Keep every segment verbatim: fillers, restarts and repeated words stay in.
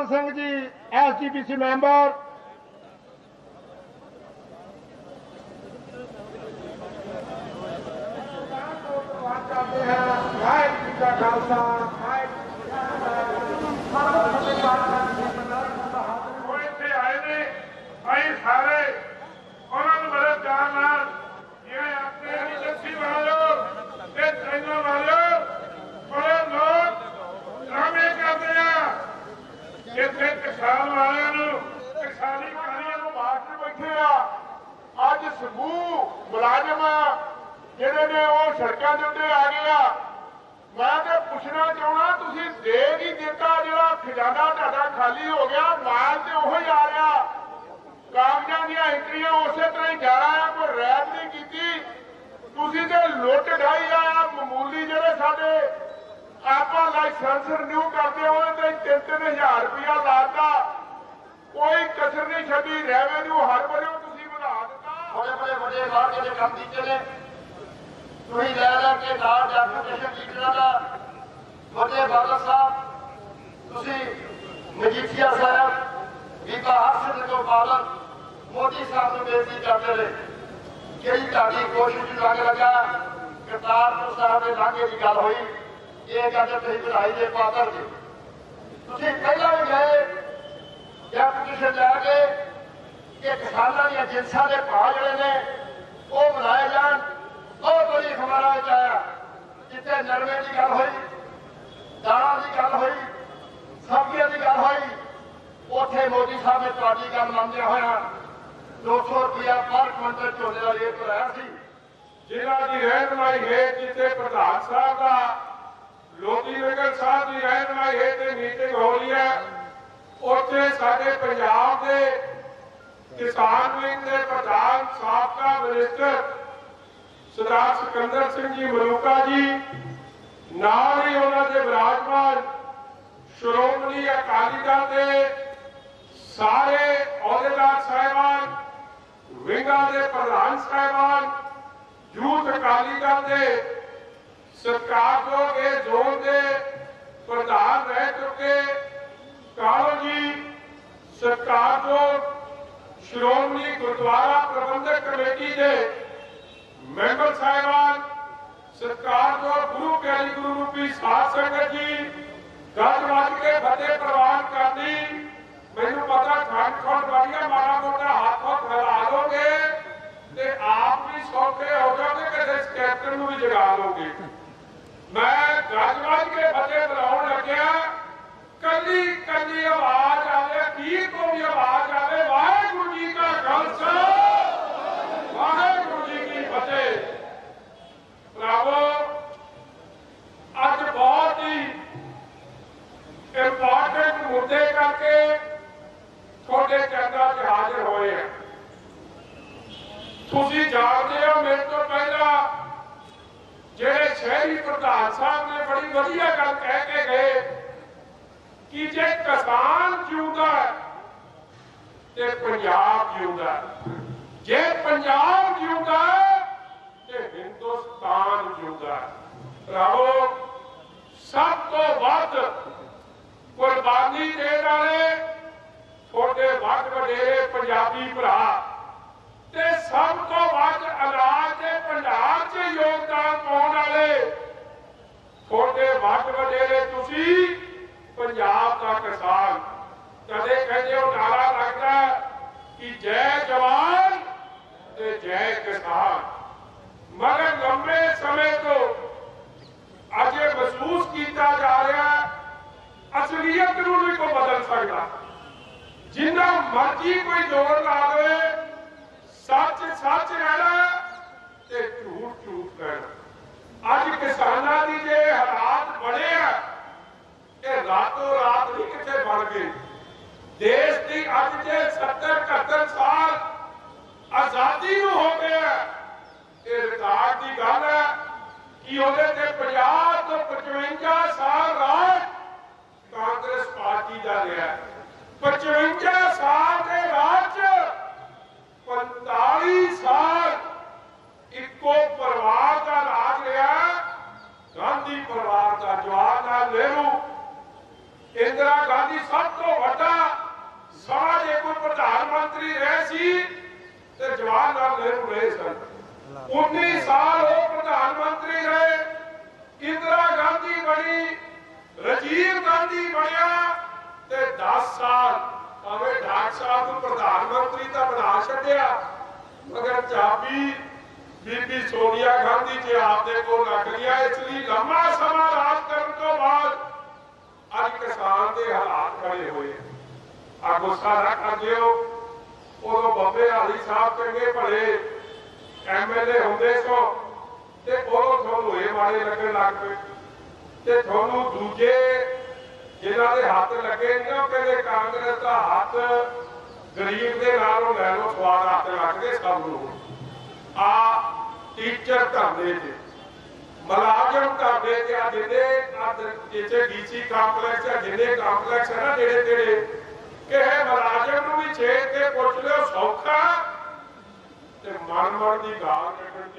Singh ji S G P C member. करते हैं वाहिगुरू जी का खालसा आए ने भाई सारे उन्होंने बड़े प्यार नाल ये अपने टैक्सी वालों ते ट्रेनों वालों बड़े लोग ड्रामे करते हैं जिथे किसान वालों किसानी कारियां को बाहर से बैठे आ अज समूह मुलाजम जिहड़े ने वो सड़कों के उत्ते आ गया। मैं तो पूछना चाहना तुसीं दे ही दिता जिहड़ा खजाना तुहाडा खाली हो गया माल तो उही आ रहा कागजां दीयां एंट्रियां उस तरह ही जा रहा है कोई रैद नहीं की तुसीं ते लुट ढाई आ मामूली जिहड़े साडे आपां लाइसेंस रिन्यू करते हो तीन तीन हजार रुपया लाता कोई कसर नहीं छड्डी रेवेन्यू हर बरे तुसीं वधा दिता बड़े बड़े बड़े लाभ जिहड़े काम कीते ने तुसीं लै लै के नाल डैपुटेशन लीडरां दा वड्डे बादल साहब तुसीं मजीठिया साहब बीबा हरसिमरत कौर बादल मोदी साहब नूं बेनती करदे रहे कि तुहाडी कोशिश लग लगा करतारपुर साहब दे लांघे की गल होई ये गल तुसीं ਵਧਾਈ ਦੇ पात्र जी तुसीं पहलां भी गए डैपुटेशन लैके कि किसानां दी जिनसां दे भाव जिहड़े ने वो बनाए जाण। बहुत बड़ी खबर आया जिथे नरमे की गल हुई दाणा की गल हुई सब्जियों की गल हुई उथे मोदी साहब ने तुहाडी गल मनदे होया दो सौ रुपया पर क्विंटल झोने का रेट कराया सी जिन्हां की रहनुमाई है जिथे प्रधान साहब का लोधी नगर साहब की रहनुमाई है मीटिंग हो रही है उथे साडे पंजाब के किसान विंग के प्रधान साबका मिनिस्टर सरदार सिकंदर सिंह जी मलूका जी नाल ही उन्होंने विराजमान श्रोमणी अकाली दल के सारे अहुदेदार साहिबान विंगा के प्रधान साहिबान यूथ अकाली दल के सरकार के जोन के प्रधान रह चुके कालो जी सरकार को श्रोमणी गुरुद्वारा प्रबंधक कमेटी के मैंबर साहिबान सरकार को गुरु प्यारी गुरु रूपी साध संगत जी गज मज के फतेह प्रवान करनी मैनू पता ठंड ठंड बढ़िया मारा मोटा हाथ हाथ फैला लोगे ते आप भी सौखे हो जाओगे कि इस कैप्टन को भी जगा लोगे। मैं गज मज के फतेह बुलाउण लग्या कली कली आवाज आवे पीर को भी आवाज आवे वाहिगुरू जी का खालसा वाहिगुरू जी की फतेह। भरावो अज बहुत ही इंपॉर्टेंट मुद्दे करके थोड़े चैनल च हाजिर होए हैं। तुसीं जानते हो मेरे तो पहला जेडे शहरी प्रधान साहब ने बड़ी वधिया गल कह के गए कि जे किसान जिउंदा ते पंजाब जिउंदा जे पंजाब जिउंदा ते हिंदुस्तान जिउंदा। रहो सब तो वध कुर्बानी देने वाले थोड़े वध वडेरे पंजाबी भरा ते सब तो वध अनाज के भंडार च योगदान पाउण वाले थोड़े वध वडेरे तुसीं पंजाब का किसान। कदे कहते हो नारा लगता कि जय जवान ते जय किसान मगर लंबे समय तो अजे महसूस किया जा रहा असलीयत नूं नहीं को बदल सकता जिन्ना मर्जी कोई जोर ला दे सच सच रहना ते झूठ झूठ कहना। अज किसानां दी जे हालात बने आ ये रातों रात नहीं कितने बन गए। देश की अज जे सत्तर इकहत्तर साल आजादी नूं हो गया ये रिकॉर्ड की गल है कि उहदे ते पचास तो पचवंजा साल राज कांग्रेस पार्टी का रहा। पचवंजा साल के राज पैंताली साल इको परिवार का राज रहा। गांधी परिवार का जवाहरलाल नेहरू इंदिरा गांधी सब तो बड़ा प्रधानमंत्री तो बना छड्डिया, मगर चाबी बीबी सोनिया गांधी जी आपदे कोल रख लिया। इसलिए लंबा समा राज करने तो बाद अज किसान के हालात खड़े हुए आ। गुस्सा ना कर लियो, उदों बब्बे हाली साहब चंगे भले एम एल ए होंदे सो ते उदों तुहानूं ये माड़े लगन लग पे ते तुहानूं दूजे जिन्हां दे हत्थ लगे ना कहते कांग्रेस का हत्थ गरीब के नालों लै लो, स्वाद हत्थ लगते सब नूं। आ टीचर धरने च, मुलाजम धरने च, जिन्हें जिसे डी सी कांपलैक्स है, जिन्हें कांपलैक्स है ना नेड़े नेड़े कि मुलाजम नूं भी छेड़ के पुछ लो सौखा ते मन मन की गाल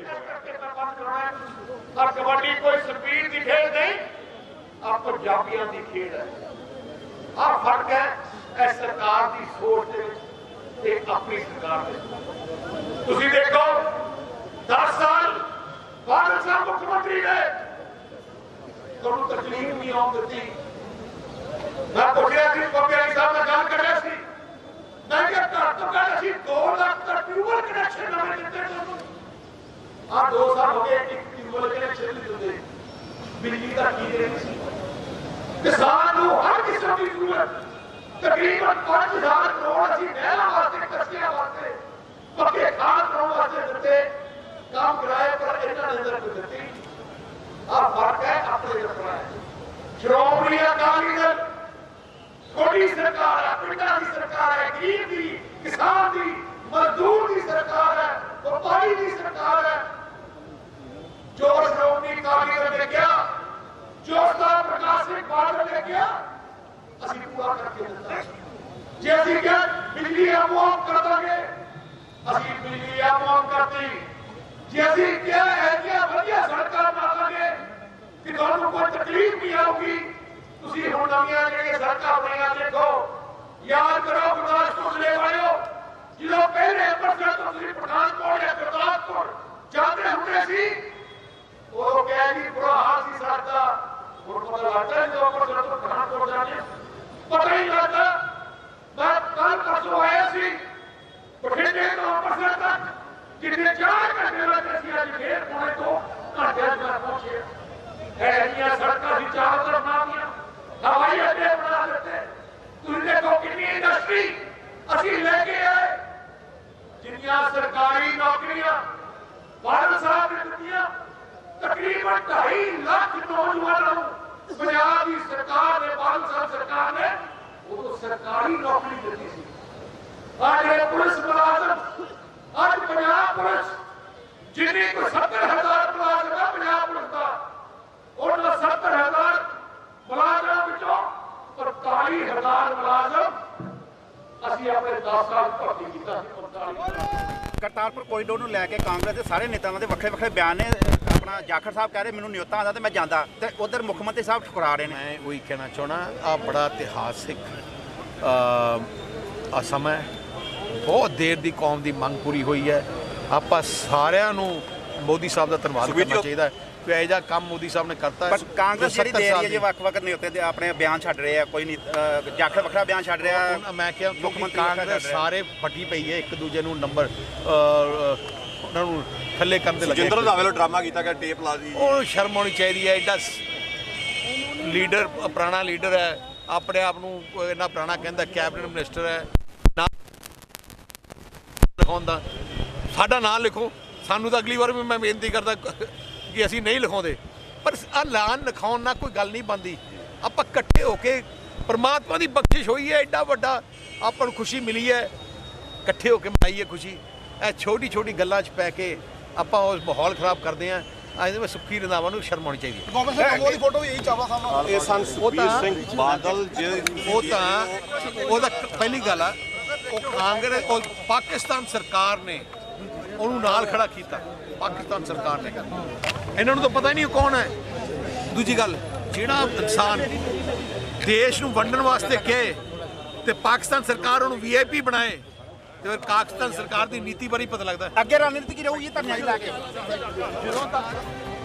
और कबड्डी कोई स्पीड की खेल नहीं, अब पंजाबियों की खेल है। आ फर्क है इस सरकार की सोच के अपनी सरकार के। तुसीं देखो दस साल बादल साहब मुख्यमंत्री ने तुहानूं तकलीफ नहीं आउण दित्ती। मैं पुछ रहा सी बब्बे साहब नाल गल कर रहा सी, मैं कि घर तो घर असीं दो लाख का ट्यूबल कनैक्शन नवें दित्ते तुहानूं। आ दो साल हो गए एक ट्यूबल कनैक्शन नहीं दिंदे, बिजली का की रेट सी। किसान को हर किस्म की जरूरत तकरीबन पांच हजार करोड़ असीं नहरां वास्ते, कस्तियां वास्ते, पक्के खाद बनाउण वास्ते दित्ते, काम कराए, पर इन्हां ने अंदर कोई दित्ती। आ फर्क है अपने रखना है। श्रोमणी अकाली दल छोटी सरकार है, पिंडां दी सरकार है, गरीब दी, किसान दी, मजदूर दी सरकार है, व्यापारी दी सरकार है। जो श्रोमणी अकाली दल ने किया, जो सरदार प्रकाश सिंह बादल ने किया, असीं पूरा करके दित्ता। जे असीं क्या बिजली मुआफ कर देंगे, असीं बिजली मुआफ करती। जे असीं क्या है क्या वधिया सड़कां बना देंगे कि तुहानूं कोई तकलीफ नहीं आऊगी। तुसीं हुण नवीआं जिहड़ियां सड़कां बणीआं देखो, याद करो गुरदासपुर जिले वालिओ, ਜਦੋਂ पहले अमृतसर तो तुसीं पठानकोट या गुरदासपुर जाते हुंदे सी, उदों कह जी बुरा हाल सी सड़क दा। हुण पता लगदा जो अमृतसर तो पठानकोट जाने पता ही लगता। मैं कल परसों आया सी बठिंडे तो अमृतसर तक, जिन्हें चार घंटे लगे सी, अज फिर पौने दो घंटे में पहुंचे। ऐसियां सड़कां सी चारों तरफ बना दियां, हवाई अड्डे बना दिते। तुसीं देखो कितनी इंडस्ट्री असीं लेके आए, जिन्नियां सरकारी नौकरियां बादल साहब ने दित्तियां। तकरीबन ढाई लाख नौजवानों को पंजाब की सरकार ने, बादल साहब सरकार ने वो सरकारी नौकरी दी थी। आज पुलिस मुलाजम, आज पंजाब पुलिस जिन्हें को सत्तर हजार मुलाजम है पंजाब पुलिस का, उन्होंने सत्तर हजार मुलाजम विचों पैंताली हजार मुलाजम ਅਸੀਂ ਆਪਣੇ दस साल भर्ती ਕੀਤਾ ਸੀ। करतारपुर कॉरीडोर ਨੂੰ ਲੈ ਕੇ ਕਾਂਗਰਸ ਦੇ ਸਾਰੇ ਨੇਤਾਵਾਂ ਦੇ ਵੱਖਰੇ ਵੱਖਰੇ ਬਿਆਨ ਨੇ। ਆਪਣਾ ਜਾਖੜ ਸਾਹਿਬ ਕਹਿ ਰਹੇ ਮੈਨੂੰ ਨਿਯੁੱਤਾ ਆਉਂਦਾ ਤੇ ਮੈਂ ਜਾਂਦਾ, ਤੇ ਉਧਰ ਮੁੱਖ ਮੰਤਰੀ ਸਾਹਿਬ ਠੁਕਰਾ ਰਹੇ ਨੇ। ਮੈਂ ਉਹੀ ਕਹਿਣਾ ਚਾਹਣਾ, ਆ ਬੜਾ ਇਤਿਹਾਸਿਕ ਆ ਸਮਾਂ, ਬਹੁਤ ਦੇਰ ਦੀ ਕੌਮ ਦੀ ਮੰਗ ਪੂਰੀ ਹੋਈ ਹੈ। ਆਪਾਂ ਸਾਰਿਆਂ ਨੂੰ ਮੋਦੀ ਸਾਹਿਬ ਦਾ ਧੰਨਵਾਦ ਕਰਨਾ ਚਾਹੀਦਾ ਕਿ ਇਹ ਜਿਹਾ ਕੰਮ ਮੋਦੀ ਸਾਹਿਬ ਨੇ ਕਰਤਾ। ਪਰ ਕਾਂਗਰਸ ਜਿਹੜੀ ਦੇ ਰਹੀ ਹੈ ਜੇ ਵੱਖ ਵੱਖ ਨਿਯੁੱਤੇ ਦੇ ਆਪਣੇ ਬਿਆਨ ਛੱਡ ਰਹੇ ਆ, ਕੋਈ ਨਹੀਂ ਜਾਖੜ ਵੱਖਰਾ ਬਿਆਨ ਛੱਡ ਰਿਹਾ। ਮੈਂ ਕਿਹਾ ਮੁੱਖ ਮੰਤਰੀ ਕਾਂਗਰਸ ਸਾਰੇ ਫੱਟੀ ਪਈ ਹੈ, ਇੱਕ ਦੂਜੇ ਨੂੰ ਨੰਬਰ ਉਹਨਾਂ ਨੂੰ ਥੱਲੇ ਕਰਨ ਦੇ ਲੱਗੇ। ਜਿੰਦਰ ਰੰਧਾਵੇ ਵੱਲੋਂ ਡਰਾਮਾ ਕੀਤਾ ਗਿਆ, ਟੇਪ ਲਾ ਦੀ। ਉਹ ਸ਼ਰਮ ਆਉਣੀ ਚਾਹੀਦੀ ਹੈ। ਐਡਾ ਲੀਡਰ, ਪੁਰਾਣਾ ਲੀਡਰ ਹੈ, ਆਪਣੇ ਆਪ ਨੂੰ ਇੰਨਾ ਪੁਰਾਣਾ ਕਹਿੰਦਾ, ਕੈਬਨਿਟ ਮਿਨਿਸਟਰ ਹੈ। ਨਾ ਲਿਖਾਉਣ ਦਾ ਸਾਡਾ ਨਾਂ ਲਿਖੋ, ਸਾਨੂੰ ਤਾਂ ਅਗਲੀ ਵਾਰ ਵੀ ਮੈਂ ਬੇਨਤੀ ਕਰਦਾ ਕਿ ਅਸੀਂ ਨਹੀਂ ਲਿਖਾਉਂਦੇ, ਪਰ ਆ ਐਲਾਨ ਲਿਖਾਉਣ ਨਾਲ ਕੋਈ ਗੱਲ ਨਹੀਂ ਬਣਦੀ। ਆਪਾਂ ਇਕੱਠੇ ਹੋ ਕੇ, ਪਰਮਾਤਮਾ ਦੀ ਬਖਸ਼ਿਸ਼ ਹੋਈ ਹੈ, ਐਡਾ ਵੱਡਾ ਆਪਾਂ ਨੂੰ ਖੁਸ਼ੀ ਮਿਲੀ ਹੈ, ਇਕੱਠੇ ਹੋ ਕੇ ਮਨਾਈਏ ਖੁਸ਼ੀ। ਇਹ ਛੋਟੀ ਛੋਟੀ ਗੱਲਾਂ 'ਚ ਪੈ ਕੇ ਆਪਾਂ ਉਸ ਮਾਹੌਲ ਖਰਾਬ ਕਰਦੇ ਹਾਂ। ਅੱਜ ਮੈਂ ਸੁਖੀ ਰੰਧਾਵਾ ਨੂੰ ਸ਼ਰਮ ਆਉਣੀ ਚਾਹੀਦੀ ਹੈ। ਦੀ ਫੋਟੋ ਵੀ ਇਹੀ ਚਾਹਵਾ ਸਾਹਿਬ ਇਹ ਸਨ ਸੁਖਬੀਰ ਸਿੰਘ ਬਾਦਲ ਜੇ ਉਹ ਤਾਂ ਉਹਦਾ ਪਹਿਲੀ ਗੱਲ ਆ, ਉਹ ਕਾਂਗਰਸ ਉਹ ਪਾਕਿਸਤਾਨ ਸਰਕਾਰ ਨੇ ਉਹਨੂੰ ਨਾਲ ਖੜਾ ਕੀਤਾ। ਪਾਕਿਸਤਾਨ ਸਰਕਾਰ ਨੇ ਇਹਨਾਂ ਨੂੰ ਤਾਂ ਪਤਾ ਹੀ ਨਹੀਂ ਕੌਣ ਹੈ। ਦੂਜੀ ਗੱਲ, ਜਿਹੜਾ ਇਨਸਾਨ ਦੇਸ਼ ਨੂੰ ਵੰਡਣ ਵਾਸਤੇ ਕਹੇ ਤੇ ਪਾਕਿਸਤਾਨ ਸਰਕਾਰ ਉਹਨੂੰ ਵੀ ਆਈ ਪੀ ਬਣਾਏ, ਤੇ ਫਿਰ ਪਾਕਿਸਤਾਨ ਸਰਕਾਰ ਦੀ ਨੀਤੀ ਬਾਰੇ ਪਤਾ ਲੱਗਦਾ। ਅੱਗੇ ਰਣਨੀਤੀ ਕੀ ਰਹੂਗੀ ਧਰਨੇ ਲੈ ਕੇ? ਜਦੋਂ ਤੱਕ